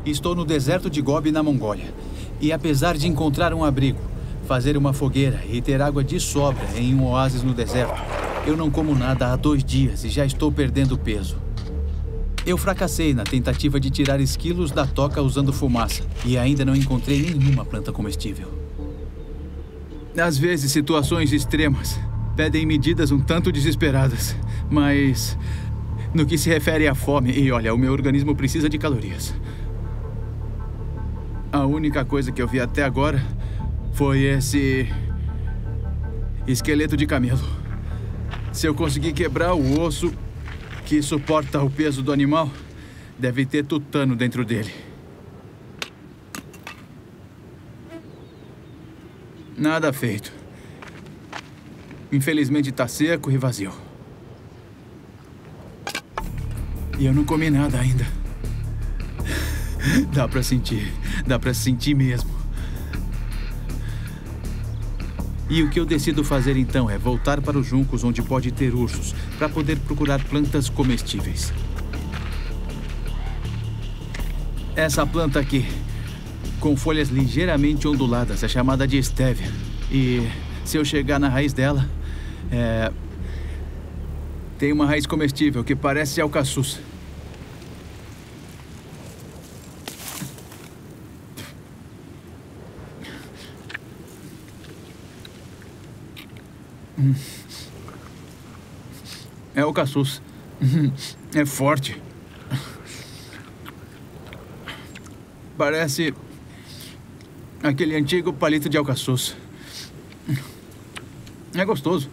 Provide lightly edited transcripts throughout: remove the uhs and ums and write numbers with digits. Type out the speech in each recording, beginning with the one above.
Estou no deserto de Gobi, na Mongólia. E apesar de encontrar um abrigo, fazer uma fogueira e ter água de sobra em um oásis no deserto, eu não como nada há 2 dias e já estou perdendo peso. Eu fracassei na tentativa de tirar esquilos da toca usando fumaça e ainda não encontrei nenhuma planta comestível. Às vezes, situações extremas pedem medidas um tanto desesperadas, mas no que se refere à fome, e olha, o meu organismo precisa de calorias. A única coisa que eu vi até agora foi esse esqueleto de camelo. Se eu conseguir quebrar o osso que suporta o peso do animal, deve ter tutano dentro dele. Nada feito. Infelizmente está seco e vazio. E eu não comi nada ainda. Dá pra sentir mesmo. E o que eu decido fazer então é voltar para os juncos onde pode ter ursos, para poder procurar plantas comestíveis. Essa planta aqui, com folhas ligeiramente onduladas, é chamada de estévia. E se eu chegar na raiz dela, tem uma raiz comestível que parece alcaçuz. É alcaçuz. É forte. Parece aquele antigo palito de alcaçuz. É gostoso.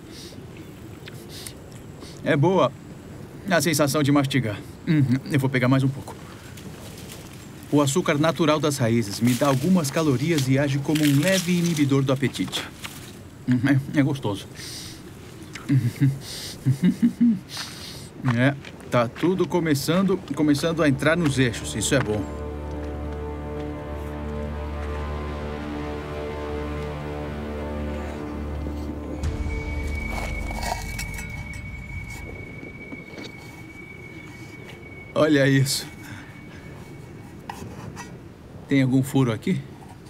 É boa a sensação de mastigar. Eu vou pegar mais um pouco. O açúcar natural das raízes me dá algumas calorias e age como um leve inibidor do apetite. É gostoso. Tá tudo começando a entrar nos eixos. Isso é bom. Olha isso. Tem algum furo aqui?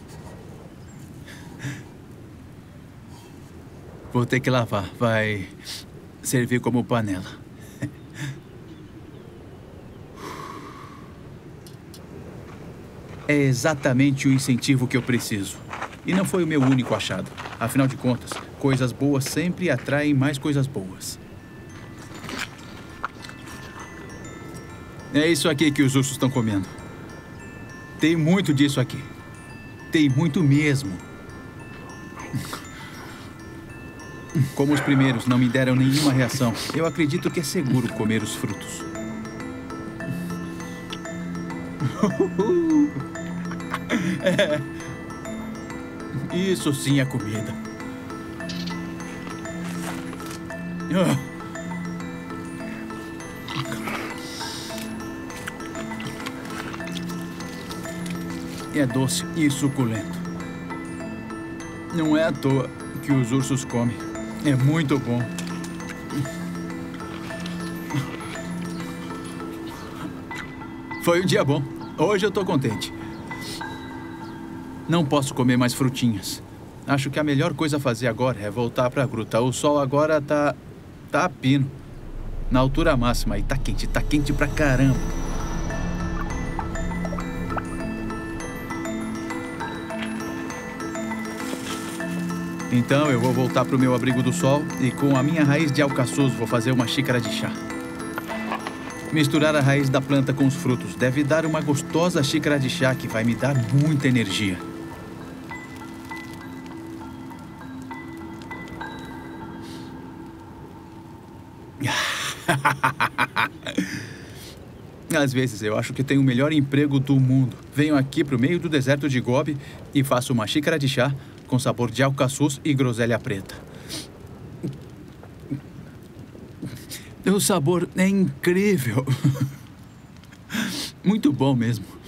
Vou ter que lavar. Vai servir como panela. É exatamente o incentivo que eu preciso. E não foi o meu único achado. Afinal de contas, coisas boas sempre atraem mais coisas boas. É isso aqui que os ursos estão comendo. Tem muito disso aqui. Tem muito mesmo. Como os primeiros não me deram nenhuma reação, eu acredito que é seguro comer os frutos. Isso sim é comida. É doce e suculento. Não é à toa que os ursos comem. É muito bom. Foi um dia bom. Hoje eu tô contente. Não posso comer mais frutinhas. Acho que a melhor coisa a fazer agora é voltar pra gruta. O sol agora tá a pino. Na altura máxima e tá quente pra caramba. Então eu vou voltar para o meu abrigo do sol e com a minha raiz de alcaçuz vou fazer uma xícara de chá. Misturar a raiz da planta com os frutos deve dar uma gostosa xícara de chá que vai me dar muita energia. Às vezes eu acho que tenho o melhor emprego do mundo. Venho aqui para o meio do deserto de Gobi e faço uma xícara de chá com sabor de alcaçuz e groselha preta. O sabor é incrível. Muito bom mesmo.